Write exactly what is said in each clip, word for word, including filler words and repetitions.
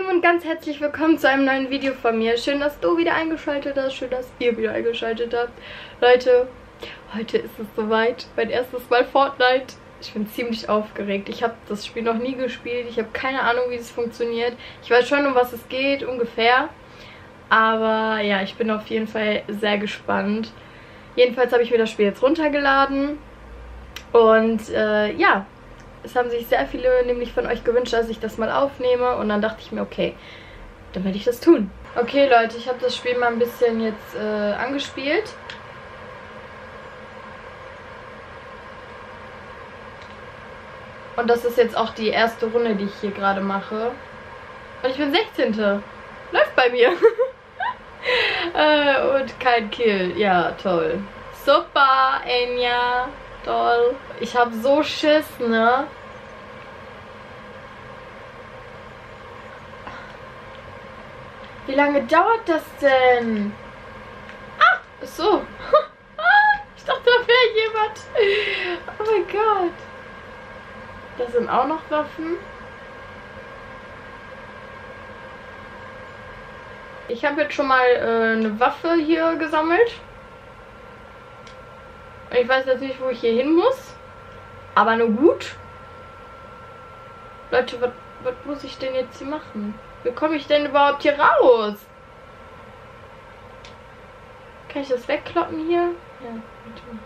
Lieben und ganz herzlich willkommen zu einem neuen Video von mir. Schön, dass du wieder eingeschaltet hast, schön, dass ihr wieder eingeschaltet habt. Leute, heute ist es soweit, mein erstes Mal Fortnite. Ich bin ziemlich aufgeregt. Ich habe das Spiel noch nie gespielt, ich habe keine Ahnung, wie es funktioniert. Ich weiß schon, um was es geht, ungefähr. Aber ja, ich bin auf jeden Fall sehr gespannt. Jedenfalls habe ich mir das Spiel jetzt runtergeladen. Und äh, ja, es haben sich sehr viele nämlich von euch gewünscht, dass ich das mal aufnehme. Und dann dachte ich mir, okay, dann werde ich das tun. Okay, Leute, ich habe das Spiel mal ein bisschen jetzt äh, angespielt. Und das ist jetzt auch die erste Runde, die ich hier gerade mache. Und ich bin sechzehnte Läuft bei mir. äh, und kein Kill. Ja, toll. Super, Enya. Toll. Ich habe so Schiss, ne? Wie lange dauert das denn? Ah, so. Ich dachte, da wäre jemand. Oh mein Gott. Da sind auch noch Waffen. Ich habe jetzt schon mal äh, eine Waffe hier gesammelt. Ich weiß jetzt nicht, wo ich hier hin muss. Aber nur gut. Leute, was, was muss ich denn jetzt hier machen? Wie komme ich denn überhaupt hier raus? Kann ich das wegkloppen hier? Ja, natürlich.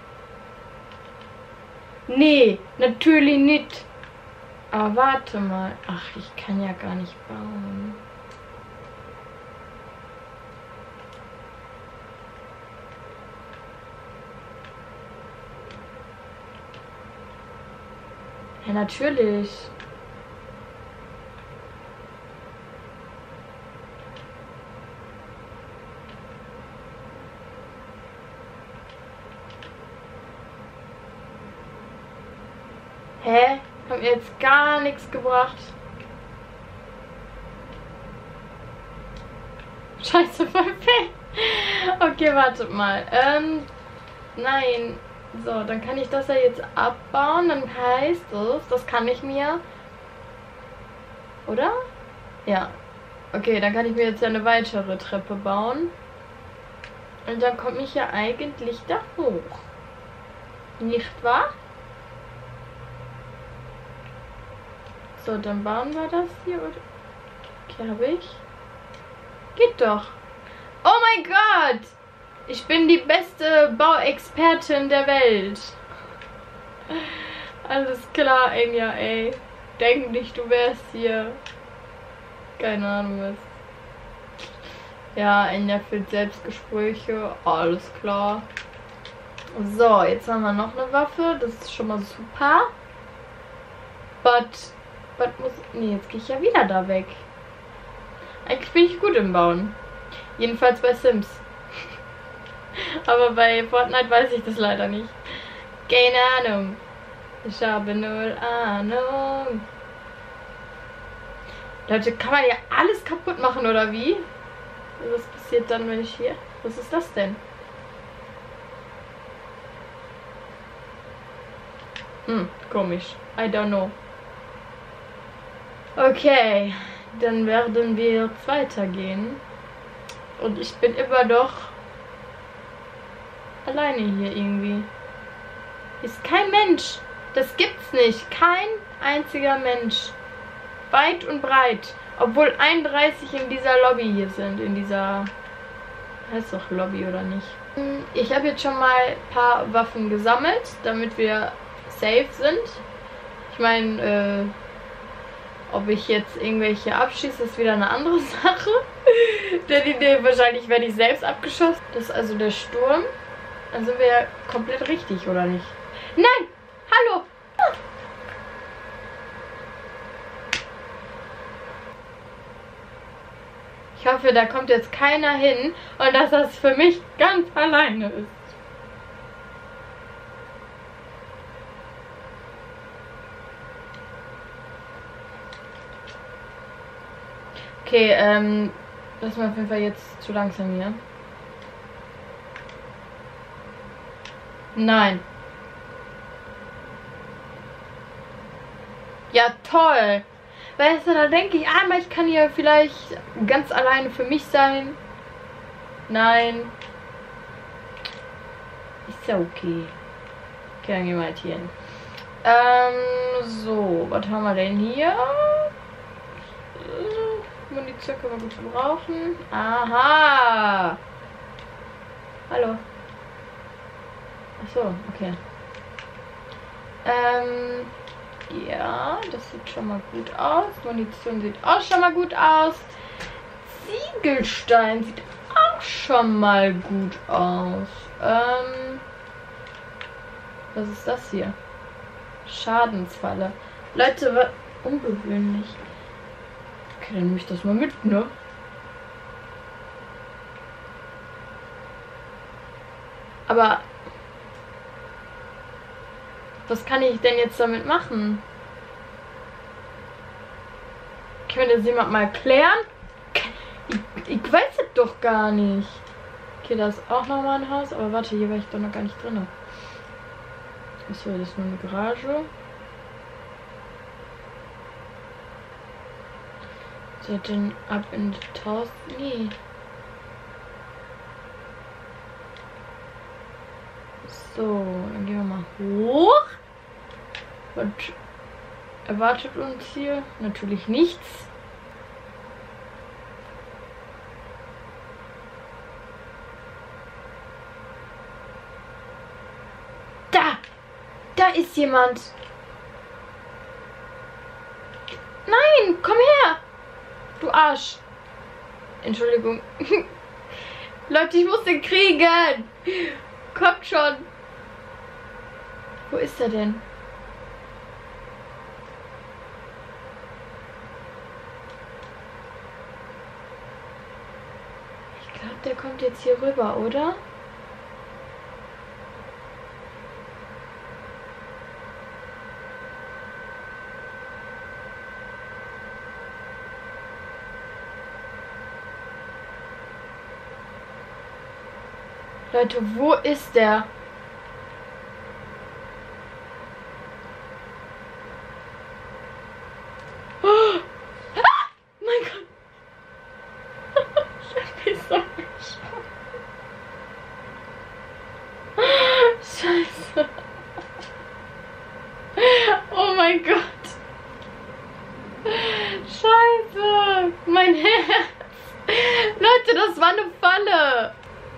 Nee, natürlich nicht. Aber warte mal. Ach, ich kann ja gar nicht bauen. Ja, natürlich. Hä? Hat mir jetzt gar nichts gebracht. Scheiße, perfekt. Okay, wartet mal. Ähm, nein. So, dann kann ich das ja jetzt abbauen. Dann heißt es, das kann ich mir... Oder? Ja. Okay, dann kann ich mir jetzt ja eine weitere Treppe bauen. Und dann komme ich ja eigentlich da hoch. Nicht wahr? So, dann bauen wir das hier. Okay, habe ich. Geht doch. Oh mein Gott! Ich bin die beste Bauexpertin der Welt. Alles klar, Enya, ey. Denk nicht, du wärst hier. Keine Ahnung was. Ja, Enya führt Selbstgespräche. Alles klar. So, jetzt haben wir noch eine Waffe. Das ist schon mal super. But, but muss... Nee, jetzt gehe ich ja wieder da weg. Eigentlich bin ich gut im Bauen. Jedenfalls bei Sims. Aber bei Fortnite weiß ich das leider nicht. Keine Ahnung. Ich habe null Ahnung. Leute, kann man ja alles kaputt machen, oder wie? Was passiert dann, wenn ich hier... Was ist das denn? Hm, komisch. I don't know. Okay, dann werden wir jetzt weitergehen. Und ich bin immer noch alleine hier irgendwie. Ist kein Mensch. Das gibt's nicht. Kein einziger Mensch. Weit und breit. Obwohl einunddreißig in dieser Lobby hier sind. In dieser... Heißt doch Lobby, oder nicht? Ich habe jetzt schon mal ein paar Waffen gesammelt, damit wir safe sind. Ich meine, äh, ob ich jetzt irgendwelche abschieße, ist wieder eine andere Sache. Denn die Idee, wahrscheinlich werde ich selbst abgeschossen. Das ist also der Sturm. Dann sind wir ja komplett richtig, oder nicht? Nein! Hallo! Ich hoffe, da kommt jetzt keiner hin und dass das für mich ganz alleine ist. Okay, ähm, das ist mir auf jeden Fall jetzt zu langsam hier. Nein. Ja, toll. Weißt du, da denke ich einmal, ich kann hier vielleicht ganz alleine für mich sein. Nein. Ist ja okay. Okay, dann gehen wir halt hier hin. Ähm, so, was haben wir denn hier? Munition können wir gut gebrauchen. Aha! Hallo. Achso, okay. Ähm, ja, das sieht schon mal gut aus. Munition sieht auch schon mal gut aus. Ziegelstein sieht auch schon mal gut aus. Ähm, was ist das hier? Schadensfalle. Leute, was ungewöhnlich. Okay, dann nehme ich das mal mit, ne? Aber was kann ich denn jetzt damit machen? Kann mir das jemand mal erklären? Ich, ich weiß es doch gar nicht. Okay, da ist auch nochmal ein Haus. Aber warte, hier war ich doch noch gar nicht drin. Achso, das ist nur eine Garage. Seid denn ab in tausend? Nee. So, dann gehen wir mal hoch. Was erwartet uns hier? Natürlich nichts. Da! Da ist jemand. Nein, komm her! Du Arsch. Entschuldigung. Leute, ich muss den kriegen. Kommt schon. Wo ist er denn? Ich glaube, der kommt jetzt hier rüber, oder? Leute, wo ist der? Oh! Ah! Mein Gott! Ich hab mich so erschrocken. Scheiße. Oh mein Gott. Scheiße. Mein Herz. Leute, das war eine Falle.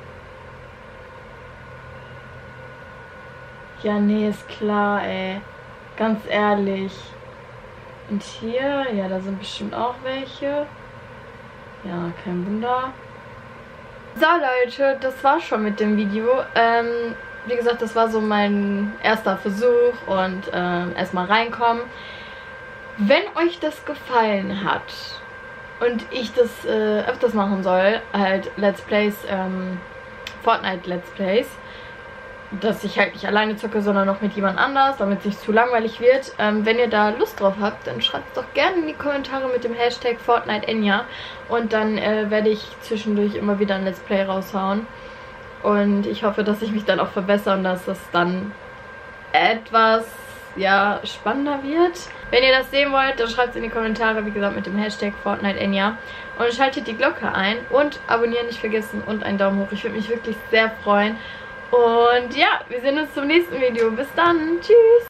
Ja, nee, ist klar, ey. Ganz ehrlich. Und hier, ja, da sind bestimmt auch welche. Ja, kein Wunder. So, Leute, das war schon mit dem Video. Ähm, wie gesagt, das war so mein erster Versuch und ähm, erstmal reinkommen. Wenn euch das gefallen hat und ich das äh, öfters machen soll, halt Let's Plays, ähm, Fortnite Let's Plays, dass ich halt nicht alleine zocke, sondern noch mit jemand anders, damit es nicht zu langweilig wird. Ähm, wenn ihr da Lust drauf habt, dann schreibt es doch gerne in die Kommentare mit dem Hashtag Fortnite Enya. Und dann äh, werde ich zwischendurch immer wieder ein Let's Play raushauen. Und ich hoffe, dass ich mich dann auch verbessere und dass das dann etwas, ja, spannender wird. Wenn ihr das sehen wollt, dann schreibt es in die Kommentare, wie gesagt, mit dem Hashtag Fortnite Enya. Und schaltet die Glocke ein und abonnieren nicht vergessen und einen Daumen hoch. Ich würde mich wirklich sehr freuen. Und ja, wir sehen uns zum nächsten Video. Bis dann. Tschüss.